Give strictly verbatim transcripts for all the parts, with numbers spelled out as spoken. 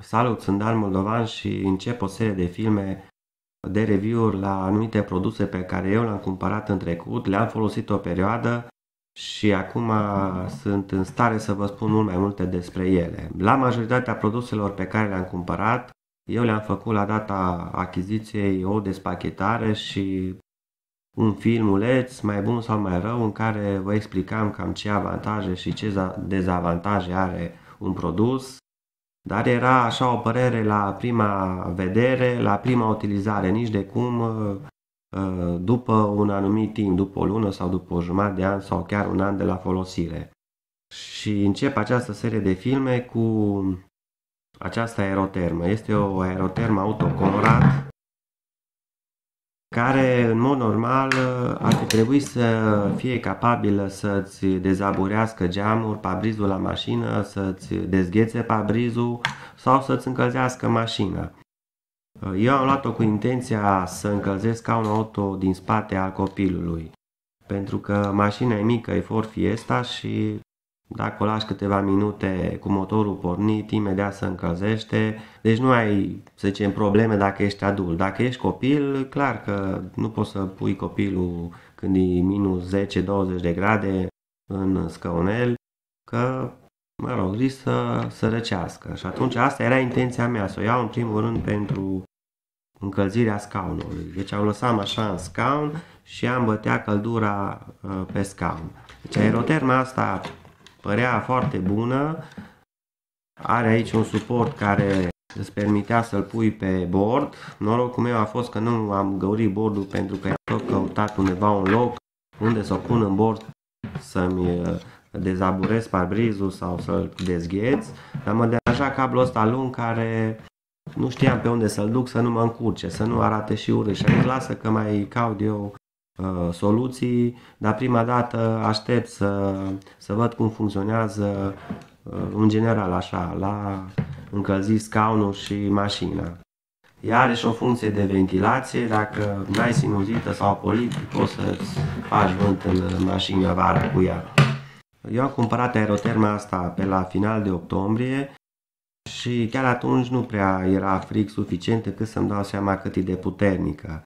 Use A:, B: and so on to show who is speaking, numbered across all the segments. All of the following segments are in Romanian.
A: Salut, sunt Dan Moldovan și încep o serie de filme de review-uri la anumite produse pe care eu le-am cumpărat în trecut, le-am folosit o perioadă și acum sunt în stare să vă spun mult mai multe despre ele. La majoritatea produselor pe care le-am cumpărat, eu le-am făcut la data achiziției o despachetare și un filmuleț mai bun sau mai rău în care vă explicam cam ce avantaje și ce dezavantaje are un produs. Dar era așa o părere la prima vedere, la prima utilizare, nici de cum după un anumit timp, după o lună sau după o jumătate de an sau chiar un an de la folosire. Și încep această serie de filme cu această aerotermă. Este o aerotermă autocorat care în mod normal ar fi trebuit să fie capabilă să-ți dezaburească geamul, pabrizul la mașină, să-ți dezghețe pabrizul sau să-ți încălzească mașina. Eu am luat-o cu intenția să încălzesc scaunul auto din spate al copilului, pentru că mașina e mică, e Ford Fiesta și dacă o lași câteva minute cu motorul pornit, imediat se încălzește. Deci nu ai, să zicem, probleme dacă ești adult. Dacă ești copil, clar că nu poți să pui copilul când e minus zece douăzeci de grade în scăunel, că, mă rog, risc să, să răcească. Și atunci asta era intenția mea, să o iau în primul rând pentru încălzirea scaunului. Deci am lăsat așa în scaun și am bătea căldura pe scaun. Deci aeroterma asta părea foarte bună, are aici un suport care îți permitea să-l pui pe bord. Norocul meu a fost că nu am găurit bordul pentru că am tot căutat undeva un loc unde să o pun în bord să-mi dezaburez parbrizul sau să-l dezgheț, dar mă deranja cablul ăsta lung care nu știam pe unde să-l duc să nu mă încurce, să nu arate și urât și am zis lasă că mai caut eu soluții, dar prima dată aștept să, să văd cum funcționează în general așa, la încălzi scaunul și mașina. Ea are și o funcție de ventilație, dacă n-ai sinuzită sau polit, poți să-ți faci vânt în mașină vara cu ea. Eu am cumpărat aeroterma asta pe la final de octombrie și chiar atunci nu prea era frig suficient încât să-mi dau seama cât e de puternică.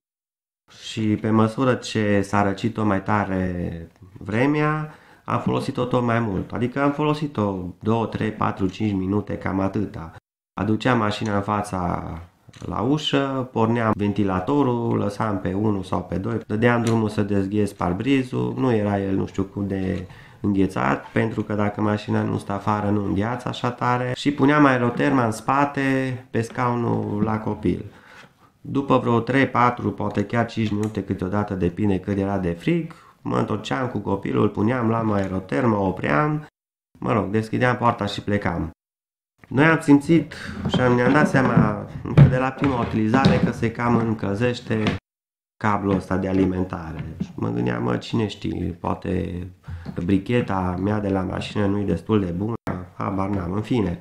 A: Și pe măsură ce s-a răcit-o mai tare vremea, am folosit-o tot mai mult. Adică am folosit-o două, trei, patru, cinci minute, cam atâta. Aduceam mașina în fața la ușă, porneam ventilatorul, lăsam pe unul sau pe doi, dădeam drumul să dezghez parbrizul, nu era el nu știu cum de înghețat, pentru că dacă mașina nu stă afară nu îngheață așa tare, și puneam aeroterma în spate pe scaunul la copil. După vreo trei, patru, poate chiar cinci minute câteodată, depinde cât era de frig, mă întorceam cu copilul, îl puneam la aerotermă, opream, mă rog, deschideam poarta și plecam. Noi am simțit și ne-am dat seama încă de la prima utilizare că se cam încălzește cablul ăsta de alimentare. Mă gândeam, mă, cine știe, poate bricheta mea de la mașină nu e destul de bună, habar n-am, în fine.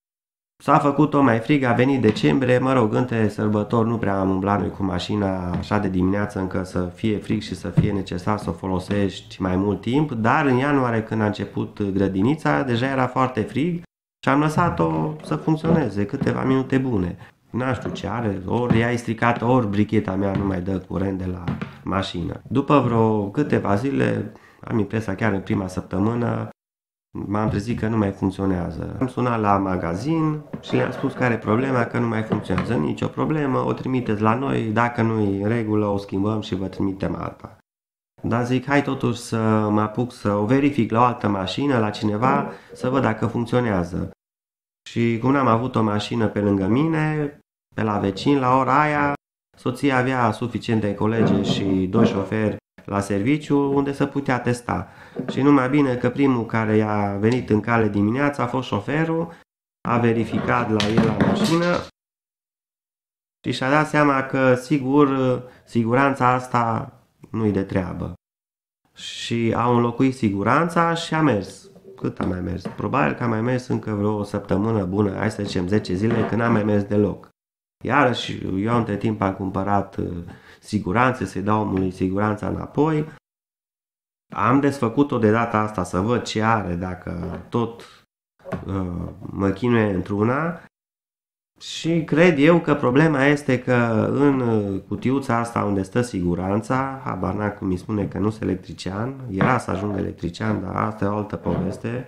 A: S-a făcut-o mai frig, a venit decembrie, mă rog, între sărbători nu prea am umblat noi cu mașina așa de dimineață încă să fie frig și să fie necesar să o folosești mai mult timp, dar în ianuarie când a început grădinița deja era foarte frig și am lăsat-o să funcționeze câteva minute bune. N-am știu ce are, ori ea e stricată, ori bricheta mea nu mai dă curent de la mașină. După vreo câteva zile, am impresia chiar în prima săptămână, m-am trezit că nu mai funcționează. Am sunat la magazin și le-am spus care e problema, că nu mai funcționează. Nicio problemă, o trimiteți la noi, dacă nu e în regulă o schimbăm și vă trimitem alta. Dar zic, hai totuși să mă apuc să o verific la o altă mașină, la cineva, să văd dacă funcționează. Și cum n-am avut o mașină pe lângă mine, pe la vecin, la ora aia, soția avea suficiente colegi și doi șoferi la serviciu unde se putea testa. Și numai bine că primul care i-a venit în cale dimineața a fost șoferul, a verificat la el la mașină și și-a dat seama că sigur, siguranța asta nu-i de treabă. Și a înlocuit siguranța și a mers. Cât a mai mers? Probabil că a mai mers încă vreo o săptămână bună, hai să zicem zece zile, când n-a mai mers deloc. Iarăși eu între timp am cumpărat siguranțe, să-i dau omului siguranța înapoi. Am desfăcut-o de data asta să văd ce are, dacă tot uh, mă chinuie într-una. Și cred eu că problema este că în cutiuța asta unde stă siguranța, habar n-am cum îi spune că nu sunt electrician, era să ajung electrician, dar asta e o altă poveste.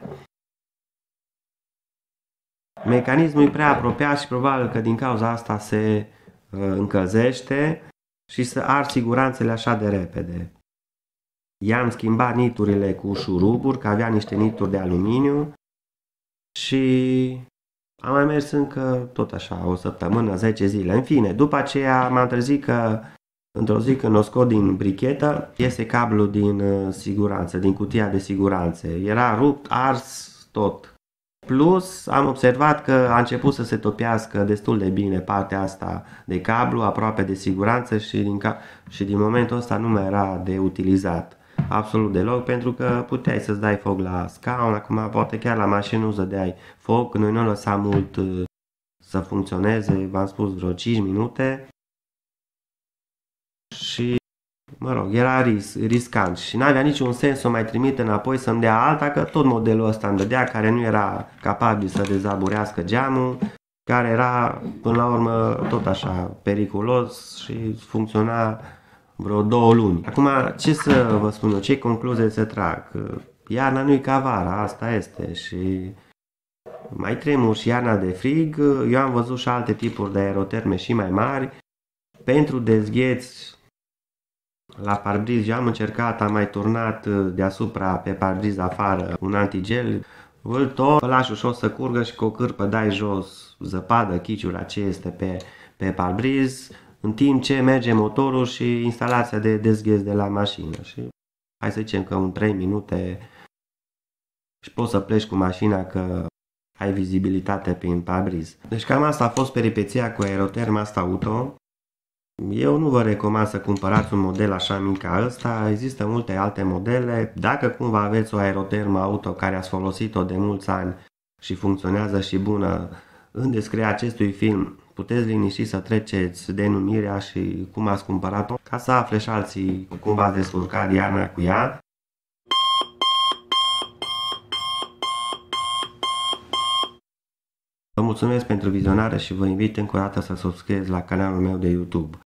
A: Mecanismul e prea apropiat și probabil că din cauza asta se uh, încălzește și se ard siguranțele așa de repede. I-am schimbat niturile cu șuruburi, că avea niște nituri de aluminiu și am mai mers încă tot așa o săptămână, zece zile. În fine, după aceea m-am trezit că într-o zi când o scot din brichetă, iese cablul din uh, siguranță, din cutia de siguranță. Era rupt, ars, tot. Plus, am observat că a început să se topească destul de bine partea asta de cablu, aproape de siguranță și din, ca- și din momentul ăsta nu mai era de utilizat. Absolut deloc, pentru că puteai să-ți dai foc la scaun, acum poate chiar la mașină nu dădeai foc, noi nu lăsam mult uh, să funcționeze, v-am spus vreo cinci minute și, mă rog, era ris- riscant și n-avea niciun sens să o mai trimit înapoi să-mi dea alta, că tot modelul ăsta îmi dădea, care nu era capabil să dezaburească geamul, care era, până la urmă, tot așa periculos și funcționa vreo două luni. Acum, ce să vă spun eu, ce concluzie să trag? Iarna nu-i ca vara, asta este și mai tremur și iarna de frig. Eu am văzut și alte tipuri de aeroterme și mai mari. Pentru dezgheți la parbriz, eu am încercat, am mai turnat deasupra pe parbriz afară un antigel, îl tot, îl lași ușor să curgă și cu o cârpă dai jos zăpadă, chiciura ce este pe, pe parbriz, în timp ce merge motorul și instalația de dezgheț de la mașină. Și hai să zicem că în trei minute și poți să pleci cu mașina că ai vizibilitate prin parbriz. Deci cam asta a fost peripeția cu aeroterma asta auto. Eu nu vă recomand să cumpărați un model așa mic ca ăsta, există multe alte modele. Dacă cumva aveți o aerotermă auto care ați folosit-o de mulți ani și funcționează și bună, în descrierea acestui film puteți liniști să treceți denumirea și cum ați cumpărat-o, ca să afle și alții cum v-ați descurcat iarna cu ea. Vă mulțumesc pentru vizionare și vă invit încă o dată să subscrieți la canalul meu de YouTube.